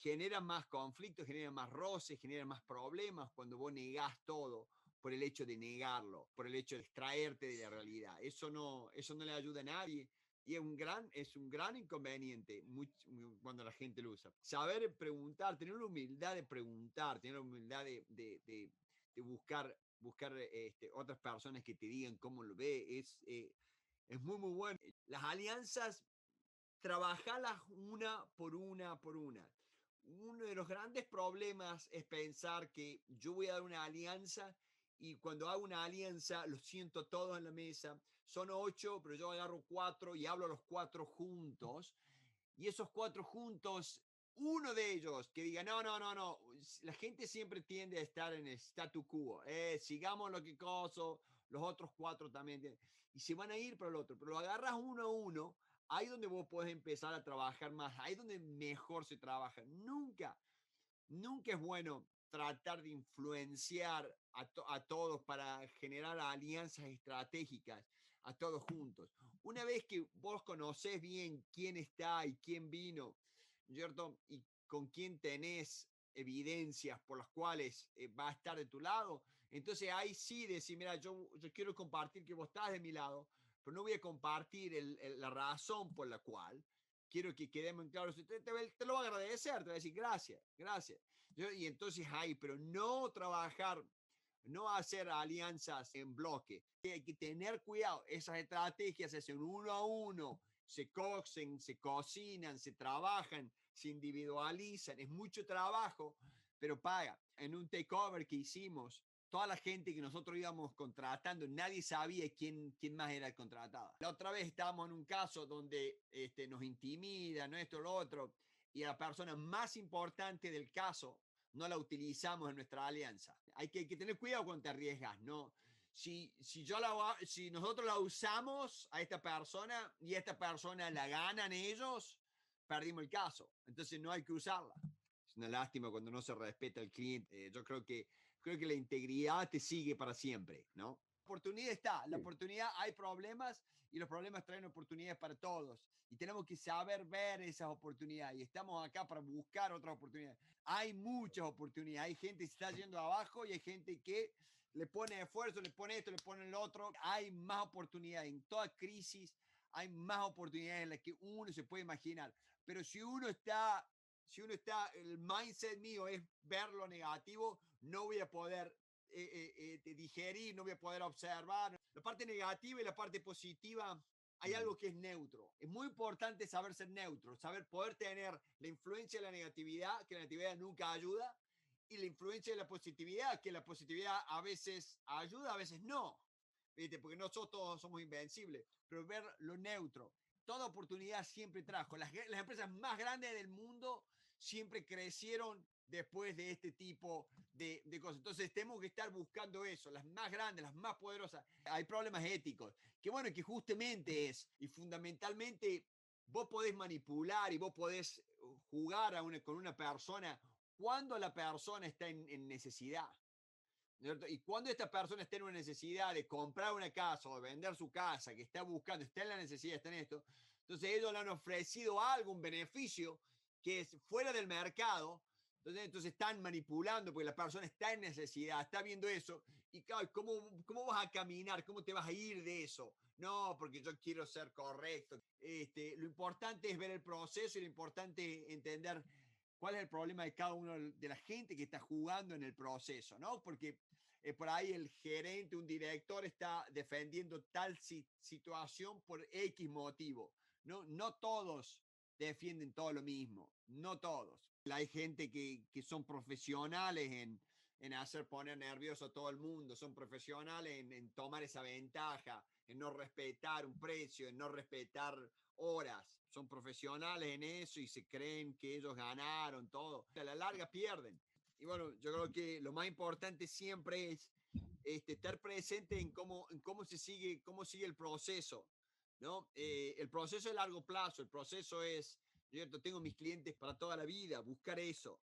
genera más conflictos, genera más roces, genera más problemas cuando vos negás todo por el hecho de negarlo, por el hecho de extraerte de la realidad. Eso no le ayuda a nadie y es un gran inconveniente cuando la gente lo usa. Saber preguntar, tener la humildad de preguntar, tener la humildad de buscar otras personas que te digan cómo lo ve, es muy, muy bueno. Las alianzas, trabajarlas una por una por una. Uno de los grandes problemas es pensar que yo voy a dar una alianza y cuando hago una alianza los siento todos en la mesa. Son 8, pero yo agarro 4 y hablo a los 4 juntos. Y esos 4 juntos, uno de ellos que diga, no, no, no, no, la gente siempre tiende a estar en el statu quo, sigamos lo que coso, los otros 4 también, y se van a ir para el otro, pero lo agarras uno a uno, ahí donde vos podés empezar a trabajar más, ahí donde mejor se trabaja. Nunca es bueno tratar de influenciar a todos para generar alianzas estratégicas, a todos juntos. Una vez que vos conocés bien quién está y quién vino, ¿cierto? Y con quién tenés evidencias por las cuales va a estar de tu lado, entonces ahí sí decir, mira, yo quiero compartir que vos estás de mi lado, pero no voy a compartir la razón por la cual quiero que quedemos en claro. Te lo va a agradecer, te va a decir gracias, gracias. Y entonces ahí, pero no trabajar, no hacer alianzas en bloque. Hay que tener cuidado. Esas estrategias se hacen uno a uno, se cocen, se cocinan, se trabajan, se individualizan. Es mucho trabajo, pero paga. En un takeover que hicimos, toda la gente que nosotros íbamos contratando, nadie sabía quién más era el contratado. La otra vez estábamos en un caso donde nos intimidan, ¿no? Esto, lo otro, y a la persona más importante del caso no la utilizamos en nuestra alianza. Hay que tener cuidado cuando te arriesgas, ¿no? Si nosotros la usamos a esta persona y esta persona la ganan ellos, perdimos el caso. Entonces no hay que usarla. Es una lástima cuando no se respeta al cliente. Yo creo que la integridad te sigue para siempre, ¿no? La oportunidad está, la Sí, oportunidad, hay problemas y los problemas traen oportunidades para todos y tenemos que saber ver esas oportunidades y estamos acá para buscar otras oportunidades. Hay muchas oportunidades, hay gente que se está yendo abajo y hay gente que le pone esfuerzo, le pone esto, le pone lo otro. Hay más oportunidades en toda crisis, hay más oportunidades en las que uno se puede imaginar, pero si uno está, el mindset mío es ver lo negativo, no voy a poder digerir, no voy a poder observar. La parte negativa y la parte positiva, hay algo que es neutro. Es muy importante saber ser neutro, saber poder tener la influencia de la negatividad, que la negatividad nunca ayuda, y la influencia de la positividad, que la positividad a veces ayuda, a veces no. ¿Viste? Porque nosotros todos somos invencibles, pero ver lo neutro. Toda oportunidad siempre trajo. Las empresas más grandes del mundo siempre crecieron después de este tipo de cosas. Entonces tenemos que estar buscando eso, las más grandes, las más poderosas. Hay problemas éticos, que bueno, que justamente es, y fundamentalmente vos podés manipular y vos podés jugar con una persona cuando la persona está en necesidad. ¿Cierto? Y cuando esta persona está en una necesidad de comprar una casa o de vender su casa, que está buscando, está en la necesidad, está en esto, entonces ellos le han ofrecido algo, un beneficio que es fuera del mercado, entonces están manipulando porque la persona está en necesidad, está viendo eso, y claro, ¿cómo vas a caminar? ¿Cómo te vas a ir de eso? No, porque yo quiero ser correcto. Lo importante es ver el proceso y lo importante es entender cuál es el problema de cada uno de la gente que está jugando en el proceso, ¿no? Porque por ahí el gerente, un director está defendiendo tal situación por X motivo, ¿no? No todos defienden todo lo mismo, no todos. Hay gente que son profesionales en hacer poner nervioso a todo el mundo, son profesionales en tomar esa ventaja, en no respetar un precio, en no respetar horas, son profesionales en eso y se creen que ellos ganaron todo. A la larga pierden. Y bueno, yo creo que lo más importante siempre es estar presente cómo sigue el proceso, ¿no? El proceso es largo plazo, el proceso es, ¿cierto? Tengo mis clientes para toda la vida, buscar eso,